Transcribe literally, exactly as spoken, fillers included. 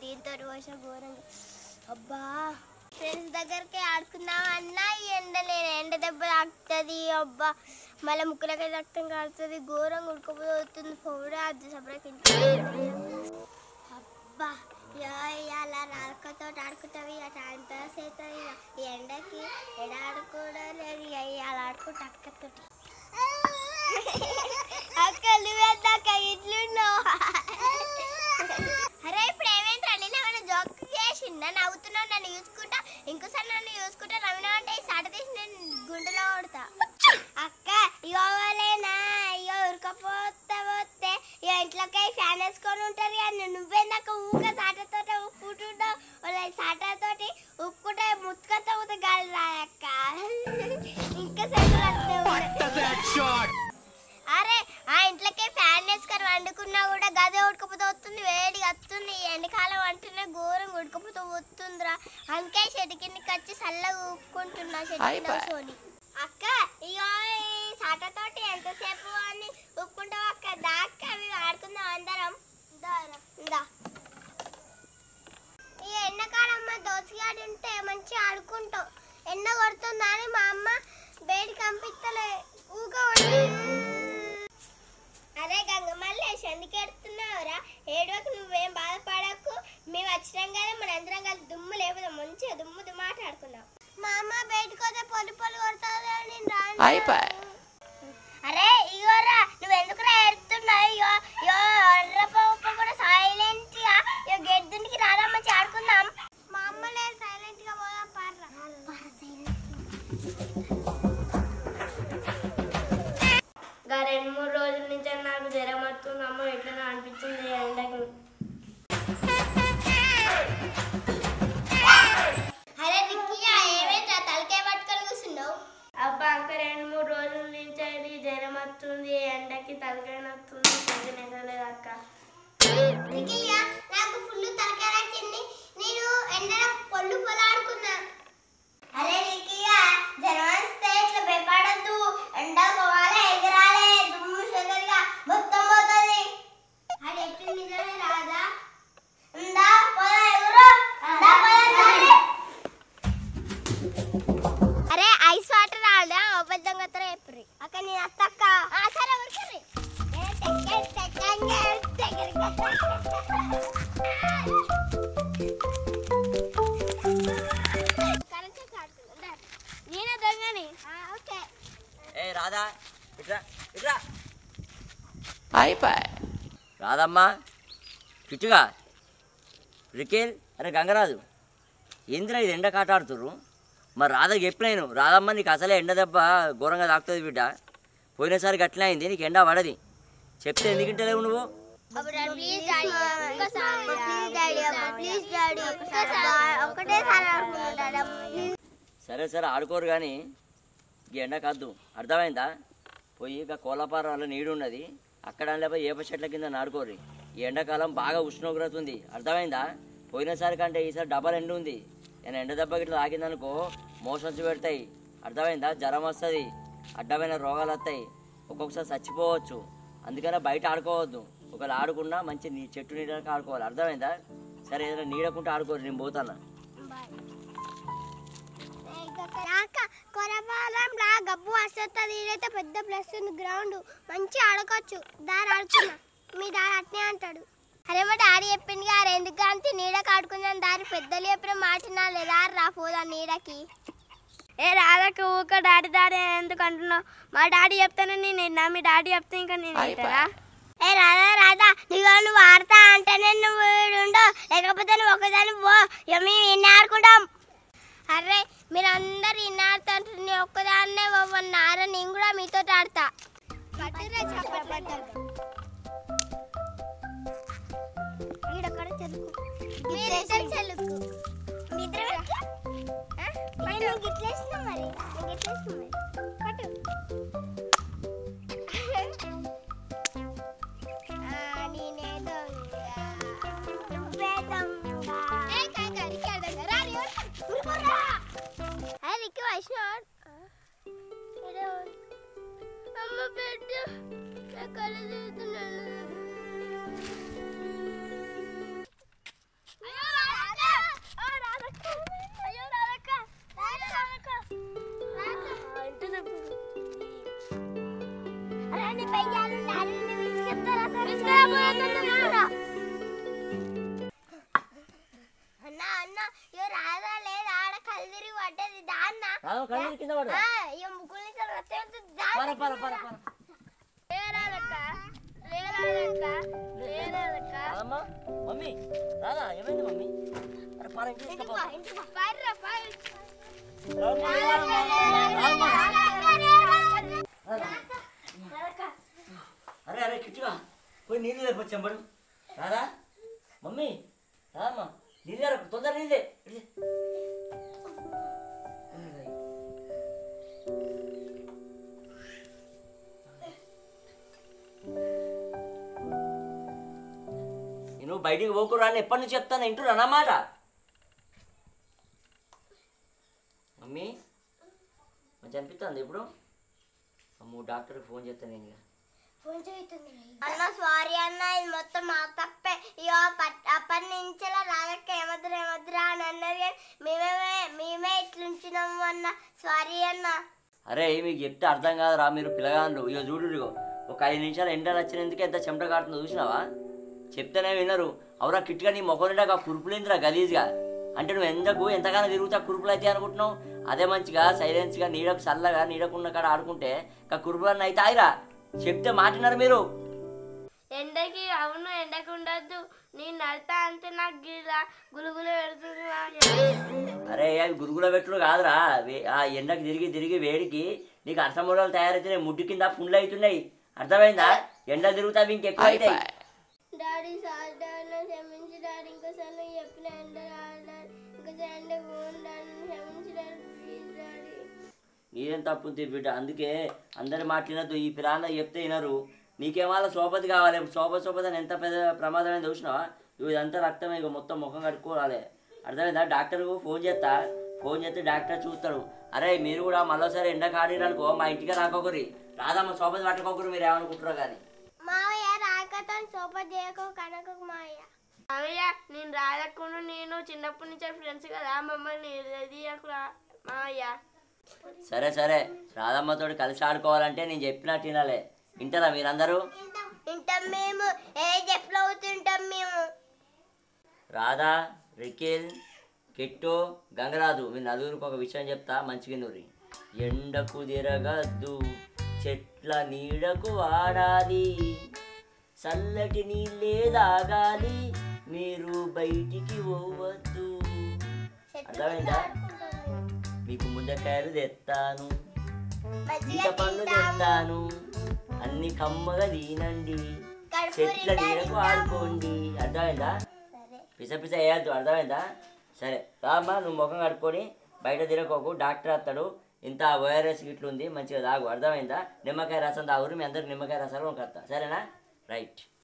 దీంతో వర్ష ఘోరంగా అబ్బా ఫ్రెండ్స్ దగ్గరికి ఆడుకుందామన్నా ఈ ఎండ నేను ఎండ దెబ్బ తాకుతుంది అబ్బా మళ్ళీ ముక్కులకి రక్తం కాడుతుంది ఘోరంగా ఉడకపోతుంది పౌడ అది సపరేట్ అబ్బా అలా రాకతో ఆడుకుంటావు ఇక టైం పాస్ అవుతుంది ఈ ఎండకి ఎడ ఆడుకోవడం లేదు అలా ఆడుకుంటా అక్కతోటి అక్క నువ్వేందాక ఇట్లున్నావు అరే ఇప్పుడు ఏమేంటి నేను ఏమైనా జోక్ చేసిందా నవ్వుతున్నావు నన్ను చూసుకుంటా ఇంకోసారి నన్ను చూసుకుంటా నవ్వినావు అంటే ఈ సాట తీసి నేను గుండెలో కొడతా అక్క ఇవ్వలేనా అయ్యో ఉరకపోతే పోతే ఇక ఇంట్లోకి ఫ్యాన్ వేసుకొని ఉంటారు కానీ నువ్వేందాక ఊక సాటతో ఉప్పుకుంటావు వాళ్ళ సాటతోటి ఉప్పుకుంటే ముత్తుకంతా ఊత గాలి రాయక్క ఇంకా అరే ఆ ఇంట్లోకే ఫ్యాన్ వేసుకొని వండుకున్నా కూడా గదే ఉడకపోతే వస్తుంది వేడి వస్తుంది ఎండాకాలం అంటేనే ఘోరం ఉడకపోతే వస్తుందిరా అందుకే చెట్టు కిందకి వచ్చి చల్లగా ఊపుకుంటున్నా చెట్టు సోని అక్క ఇగో ఈ సాటతోటి ఎంతసేపు అని ఊపుకుంటావు అక్క దాక్క అవి ఆడుకుందాం అందరం దా ఈ ఎండాకాలం మా దోసగాడు ఉంటే మంచిగా ఆడుకుంటావు ఎండ కొడుతుందా అని మా అమ్మ వేడి కంపిస్తలే ఊక అరే గంగమల్లి ఎందుకు ఎడుతున్నావురా ఏడవకు నువ్వేం బాధపడకు మేము వచ్చినాం కదా మన అందరం కలిసి దుమ్ము లేకపోతే మంచిగా దుమ్ము దుమ్ము మాట్లాడుకున్నాం మా అమ్మ బయటకు వస్తే పొలి పొలి కొడతావు అరే ఇగోరా నువ్వు ఎందుకురా ఎడుతున్నావు ఇగో ఇగో ఎర్రపప్పు కూడా సైలెంట్ గా ఇగో గెడ్దునికి రారా మంచి ఆడుకుందాం మా అమ్మ లేదు సైలెంట్ గా పోదాం పార్రా రెండు మూడు రోజుల నుంచి నాకు జ్వరం వస్తుంది అమ్మ ఎట్లా అనిపిస్తుంది ఎండకు అబ్బా అంక రెండు మూడు రోజుల నుంచి అది జ్వరం వస్తుంది ఎండకి తలకాయ నొస్తుంది నిద్రలేదు అక్క నాకు ఫుల్ తలకాయ నచ్చింది నేను ఎండలో పొల్లు పొలాడుకున్నా అరే రికియా జ్వరం వస్తే ఇట్లా భయపడద్దు ఎండ పోవాలి ఎగరాలి దుమ్ము సుందరిగా మొత్తం పోతుంది అది ఎప్పుడు నిజమే రాదా ఉందా పోదా ఎగురు అరే ఐస్ వాటర్ రాదా అబద్ధం కత్తరా ఎప్పుడు అక్క నేను అత్తక్క సరే సరే నేనే దొంగని ఓకే ఏ రాధా ఇట్రా ఇట్రా అయిపోయి రాదమ్మా కిట్టుగా రికేల్ అరే గంగరాజు ఏంద్రా ఇది ఎండ కాటాడుతుర్రు మరి రాధకి చెప్పలేను రాదమ్మ నీకు అసలే ఎండ దెబ్బ ఘోరంగా తాకుతుంది బిడ్డ పోయినసారి గట్లే అయింది నీకు ఎండ పడది చెప్తే ఎందుకు ఇంటలేవు నువ్వు సరే సరే ఆడుకోరు కానీ ఈ ఎండ కాదు అర్థమైందా పోయి ఇక కోలపార వల్ల నీడు ఉన్నది అక్కడ లేకపోతే ఏప చెట్ల కింద నాడుకోరు ఈ ఎండాకాలం బాగా ఉష్ణోగ్రత ఉంది అర్థమైందా పోయినసారి కంటే ఈసారి డబల్ ఎండ ఉంది నేను ఎండ దెబ్బ గిట్లా తాకిందనుకో మోషన్స్ పెడతాయి అర్థమైందా జ్వరం వస్తుంది అడ్డమైన రోగాలు వస్తాయి ఒక్కొక్కసారి చచ్చిపోవచ్చు అందుకనే బయట ఆడుకోవద్దు ఒకవేళ ఆడుకున్నా మంచి నీ చెట్టు నీడకి ఆడుకోవాలి అర్థమైందా సరే ఏదైనా నీడకుంటే ఆడుకోరు నేను పోతాను కొరపాలంలా గబ్బు వస్తుంది ఇదైతే పెద్ద ప్లస్ ఉంది గ్రౌండ్ మంచి ఆడుకోవచ్చు దారి ఆడుతున్నా మీ దారి అట్నే అంటాడు అరే మా డాడీ చెప్పింది గారు ఎందుకు అంతే నీడకి ఆడుకుందాం దారి పెద్దలు చెప్పిన మాటినా లేదా రా పోదా నీడకి ఏ రాధకి ఊక డాడీ డాడీ ఎందుకు అంటున్నావు మా డాడీ చెప్తానే నేను మీ డాడీ చెప్తే ఇంకా నేను అంటారా ఏ రాధా రాధా నీకు నువ్వు ఆడతా అంటేనే నువ్వు ఉండవు లేకపోతే నువ్వు ఒకదాన్ని పో మేము ఇన్ని ఆడుకుంటాం అరే మీరు అందరు ఇన్ని ఆడుతుంటే నేను ఒక్కదాన్నే పోవన్నారా నేను కూడా మీతో ఆడతా ఈడొక్కడ చెలుకు మీరిద్దరు చెలుకు నిద్ర నీకు ఇట్లేసిన మరి నీకు ఇట్లేసిన మరి పట్టు నేనే దొంగ నువ్వే దొంగ రికి వైష్ణవ్ అమ్మ బిడ్డ కళ్ళు తిరుగుతున్నాను రాదమ్మ కళ్ళు కింద పడు ఇక ముగ్గురు నుంచి రక్తం పర పర పర పర లేరాదక్క లేరాదక్క లేరాదక్క రాదమ్మ మమ్మీ రాదా ఏమైంది మమ్మీ అరే పర ఇంటికి తీసుకుపో. పర్రా పర్ రాదమ్మ, రాదమ్మ. అరే అరే కిట్టుగా పోయి నీళ్ళు లేపు చెంబడు రాదా మమ్మీ రాదమ్మా నీళ్ళు లేరు తొందర నీళ్ళే ఇటు. నేను బయటికి పోకురా అని ఎప్పటి నుంచి చెప్తాను ఇంటూ అన్నమాట మమ్మీ మంచి అనిపిస్తుంది ఇప్పుడు అమ్మో డాక్టర్కి ఫోన్ చేస్తాను నేను ఇక అన్న సారీ అన్న ఇది మొత్తం మా తప్పే ఇక అప్పటి నుంచి రాగక్క ఏమద్దురా ఏమద్దురా అని అన్నది కానీ మేమే మేమే ఇట్లుంచినాము అన్న సారీ అన్న అరే మీకు చెప్తే అర్థం కాదురా మీరు పిల్లగాండ్రు ఇక చూడు ఇగో ఒక ఐదు నిమిషాలు ఎండలు వచ్చినందుకు ఎంత చెమట కాడుతుందో చూసినావా చెప్తేనే వినరు అవురా కిట్గా నీ మొఖం నిండా కురుపులేందిరా గలీజ్గా అంటే నువ్వు ఎందుకు ఎంతగానో తిరుగుతా కురుపులు అయితే అనుకుంటున్నావు అదే మంచిగా సైలెన్స్గా నీడకు చల్లగా నీడకున్న కాడ ఆడుకుంటే ఇంకా కురుపులన్నీ అయితే ఆయిరా చెప్తే మాటినారు మీరు ఎండకి అవును ఎండకు ఉండద్దు నేను నడతా అంటే నాకు గిలా గులుగులు పెడుతుంది అరే అవి గురుగులో పెట్టుడు కాదురా వే- ఆ ఎండకి తిరిగి తిరిగి వేడికి నీకు అర్థమూడలు తయారైతే ముడ్డు కింద పుండ్లు అవుతున్నాయి అర్థమైందా ఎండలు తిరుగుతావి ఇంకెక్కువ అవుతాయి డాడీ సార్ డాడీ క్షమించి డాడీ ఇంకోసారి చెప్పిన ఎండ డాడీ ఇంకోసారి ఎండ డాడీ క్షమించి డాడీ ప్లీజ్ డాడీ నీదేం తప్పు ఉంది బిడ్డ అందుకే అందరి మాట్లాడద్దు ఈ పిల్లలు చెప్తే వినరు నీకేమాల సోపతి కావాలి సోప సోపతి అని ఎంత పెద్ద ప్రమాదమైన చూసినావా నువ్వు ఇదంతా రక్తమే ఇక మొత్తం ముఖం కట్టుకోవాలి అర్థమైందా డాక్టర్కు ఫోన్ చేస్తా ఫోన్ చేస్తే డాక్టర్ చూస్తాడు అరే మీరు కూడా మరోసారి ఎండకు ఆడిరనుకో మా ఇంటికి రాకొకరి రాదమ్మ సోపతి పట్టుకోకరు మీరు ఏమనుకుంటారో కానీ మావయ్య రాకతో సోప చేయకు కనకు మావయ్య అయ్య నేను రాదక్కును నేను చిన్నప్పటి నుంచి ఫ్రెండ్స్ కదా మమ్మల్ని తీయకురా మావయ్య సరే సరే రాధమ్మతో కలిసి ఆడుకోవాలంటే నేను చెప్పినట్టు వినాలే వింటారా మీరందరూ వింటాం మేము ఏ చెప్పులు అవుతుంటాం మేము రాధా రికిల్ కిట్టు గంగరాజు మీ నలుగురికి ఒక విషయం చెప్తా మంచిగా నూరి ఎండకు తిరగద్దు చెట్ల నీడకు వాడాలి చల్లటి నీళ్ళే తాగాలి మీరు బయటికి పోవద్దు అర్థమైందా మీకు ముందకాయలు తెస్తాను ఈత పండ్లు తెస్తాను అన్ని కమ్మగా తినండి చెట్ల నీడకు ఆడుకోండి అర్థమైందా పిస పిస వేయద్దు అర్థమైందా సరే రామ్మా నువ్వు ముఖం కడుక్కొని బయట తిరగకోకు డాక్టర్ వస్తాడు ఇంత వైరస్ ఇట్లా ఉంది మంచిగా తాగు అర్థమైందా నిమ్మకాయ రసం తాగురు మీ అందరికి నిమ్మకాయ రసాలు కొనుకొస్తా సరేనా రైట్